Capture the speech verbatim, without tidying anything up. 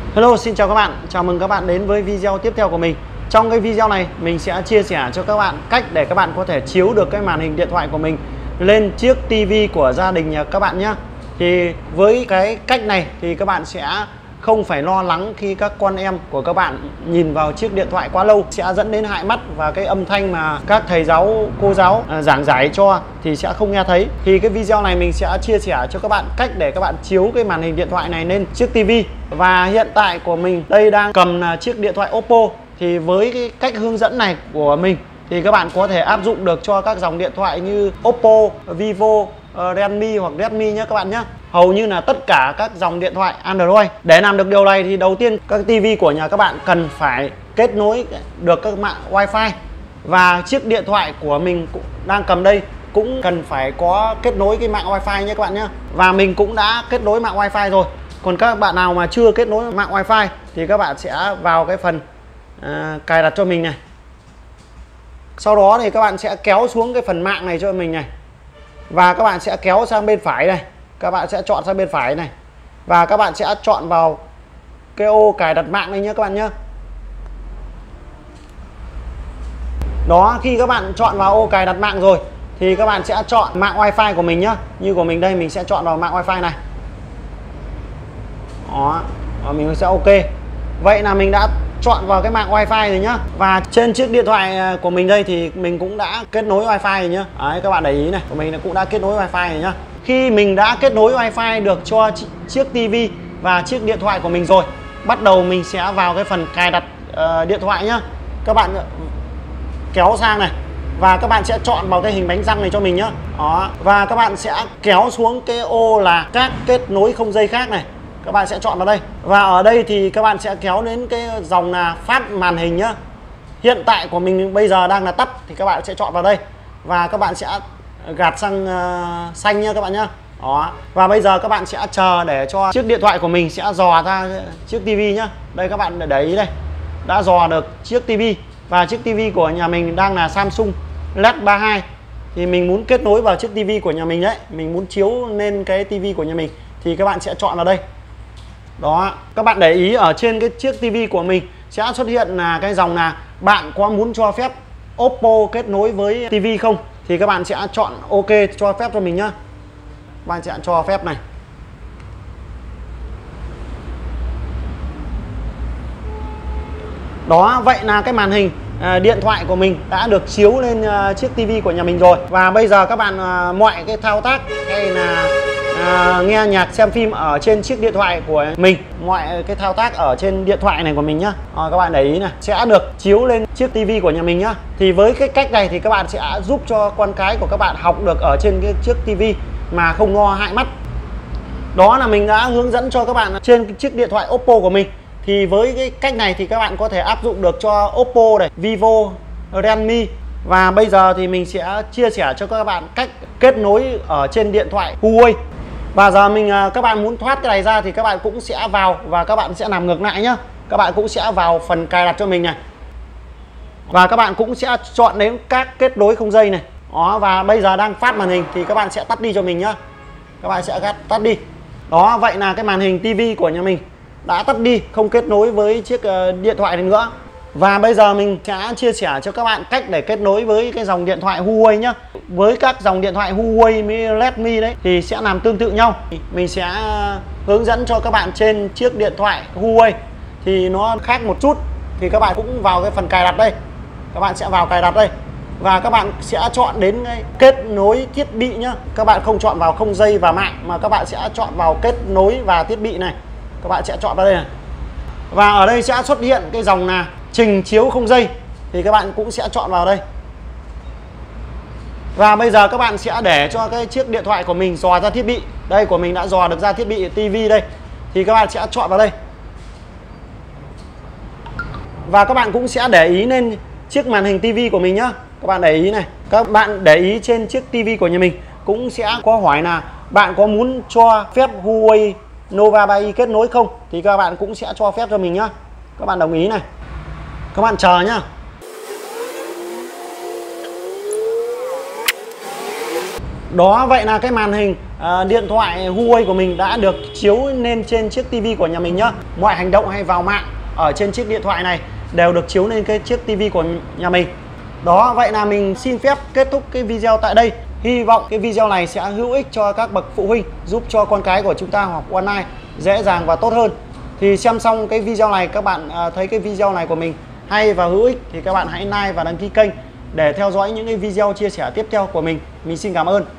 Hello, xin chào các bạn. Chào mừng các bạn đến với video tiếp theo của mình. Trong cái video này mình sẽ chia sẻ cho các bạn cách để các bạn có thể chiếu được cái màn hình điện thoại của mình lên chiếc tivi của gia đình nhà các bạn nhé. Thì với cái cách này thì các bạn sẽ không phải lo lắng khi các con em của các bạn nhìn vào chiếc điện thoại quá lâu sẽ dẫn đến hại mắt, và cái âm thanh mà các thầy giáo, cô giáo à, giảng giải cho thì sẽ không nghe thấy. Thì cái video này mình sẽ chia sẻ cho các bạn cách để các bạn chiếu cái màn hình điện thoại này lên chiếc tivi. Và hiện tại của mình đây đang cầm là chiếc điện thoại Oppo. Thì với cái cách hướng dẫn này của mình thì các bạn có thể áp dụng được cho các dòng điện thoại như Oppo, Vivo, Redmi hoặc Redmi nhé các bạn nhé. Hầu như là tất cả các dòng điện thoại Android. Để làm được điều này thì đầu tiên các tivi của nhà các bạn cần phải kết nối được các mạng Wi-Fi. Và chiếc điện thoại của mình cũng đang cầm đây cũng cần phải có kết nối cái mạng Wi-Fi nhé các bạn nhé. Và mình cũng đã kết nối mạng Wi-Fi rồi. Còn các bạn nào mà chưa kết nối mạng Wi-Fi thì các bạn sẽ vào cái phần à, cài đặt cho mình này. Sau đó thì các bạn sẽ kéo xuống cái phần mạng này cho mình này. Và các bạn sẽ kéo sang bên phải này. Các bạn sẽ chọn sang bên phải này. Và các bạn sẽ chọn vào cái ô cài đặt mạng này nhé các bạn nhé. Đó, khi các bạn chọn vào ô cài đặt mạng rồi thì các bạn sẽ chọn mạng Wi-Fi của mình nhé. Như của mình đây, mình sẽ chọn vào mạng Wi-Fi này. Đó, và mình sẽ ok. Vậy là mình đã chọn vào cái mạng Wi-Fi rồi nhá. Và trên chiếc điện thoại của mình đây thì mình cũng đã kết nối Wi-Fi rồi nhá. Đấy, các bạn để ý này, của mình cũng đã kết nối Wi-Fi rồi nhá. Khi mình đã kết nối Wi-Fi được cho chiếc tivi và chiếc điện thoại của mình rồi, bắt đầu mình sẽ vào cái phần cài đặt uh, điện thoại nhá. Các bạn kéo sang này và các bạn sẽ chọn vào cái hình bánh răng này cho mình nhá. Đó, và các bạn sẽ kéo xuống cái ô là các kết nối không dây khác này. Các bạn sẽ chọn vào đây. Và ở đây thì các bạn sẽ kéo đến cái dòng là phát màn hình nhá. Hiện tại của mình bây giờ đang là tắt thì các bạn sẽ chọn vào đây. Và các bạn sẽ gạt sang uh, xanh nha các bạn nhá. Đó. Và bây giờ các bạn sẽ chờ để cho chiếc điện thoại của mình sẽ dò ra chiếc tivi nhá. Đây các bạn để ý đây. Đã dò được chiếc tivi. Và chiếc tivi của nhà mình đang là Samsung led ba mươi hai. Thì mình muốn kết nối vào chiếc tivi của nhà mình đấy. Mình muốn chiếu lên cái tivi của nhà mình thì các bạn sẽ chọn vào đây. Đó, các bạn để ý ở trên cái chiếc tivi của mình sẽ xuất hiện là cái dòng là bạn có muốn cho phép Oppo kết nối với tivi không? Thì các bạn sẽ chọn ok cho phép cho mình nhá. Bạn sẽ cho phép này. Đó, vậy là cái màn hình à, điện thoại của mình đã được chiếu lên à, chiếc tivi của nhà mình rồi. Và bây giờ các bạn à, mọi cái thao tác hay là à, nghe nhạc, xem phim ở trên chiếc điện thoại của mình, mọi cái thao tác ở trên điện thoại này của mình nhá, à, các bạn để ý này, sẽ được chiếu lên chiếc tivi của nhà mình nhá. Thì với cái cách này thì các bạn sẽ giúp cho con cái của các bạn học được ở trên cái chiếc tivi mà không ngo hại mắt. Đó là mình đã hướng dẫn cho các bạn trên cái chiếc điện thoại Oppo của mình. Thì với cái cách này thì các bạn có thể áp dụng được cho Oppo này, Vivo, Redmi. Và bây giờ thì mình sẽ chia sẻ cho các bạn cách kết nối ở trên điện thoại Huawei. Và giờ mình các bạn muốn thoát cái này ra thì các bạn cũng sẽ vào và các bạn sẽ làm ngược lại nhá. Các bạn cũng sẽ vào phần cài đặt cho mình này. Và các bạn cũng sẽ chọn đến các kết nối không dây này. Đó, và bây giờ đang phát màn hình thì các bạn sẽ tắt đi cho mình nhá. Các bạn sẽ tắt đi. Đó, vậy là cái màn hình tivi của nhà mình đã tắt đi, không kết nối với chiếc điện thoại này nữa. Và bây giờ mình sẽ chia sẻ cho các bạn cách để kết nối với cái dòng điện thoại Huawei nhá. Với các dòng điện thoại Huawei với Redmi đấy thì sẽ làm tương tự nhau. Mình sẽ hướng dẫn cho các bạn trên chiếc điện thoại Huawei thì nó khác một chút. Thì các bạn cũng vào cái phần cài đặt đây. Các bạn sẽ vào cài đặt đây. Và các bạn sẽ chọn đến cái kết nối thiết bị nhá. Các bạn không chọn vào không dây và mạng mà các bạn sẽ chọn vào kết nối và thiết bị này. Các bạn sẽ chọn vào đây này. Và ở đây sẽ xuất hiện cái dòng là trình chiếu không dây. Thì các bạn cũng sẽ chọn vào đây. Và bây giờ các bạn sẽ để cho cái chiếc điện thoại của mình dò ra thiết bị. Đây, của mình đã dò được ra thiết bị tivi đây. Thì các bạn sẽ chọn vào đây. Và các bạn cũng sẽ để ý lên chiếc màn hình tivi của mình nhá. Các bạn để ý này. Các bạn để ý trên chiếc tivi của nhà mình cũng sẽ có hỏi là bạn có muốn cho phép Huawei Nova ba i kết nối không? Thì các bạn cũng sẽ cho phép cho mình nhá. Các bạn đồng ý này. Các bạn chờ nhá. Đó, vậy là cái màn hình à, điện thoại Huawei của mình đã được chiếu lên trên chiếc tivi của nhà mình nhá. Mọi hành động hay vào mạng ở trên chiếc điện thoại này đều được chiếu lên cái chiếc tivi của nhà mình. Đó, vậy là mình xin phép kết thúc cái video tại đây. Hy vọng cái video này sẽ hữu ích cho các bậc phụ huynh, giúp cho con cái của chúng ta học online dễ dàng và tốt hơn. Thì xem xong cái video này, các bạn à, thấy cái video này của mình hay và hữu ích thì các bạn hãy like và đăng ký kênh để theo dõi những cái video chia sẻ tiếp theo của mình. Mình xin cảm ơn.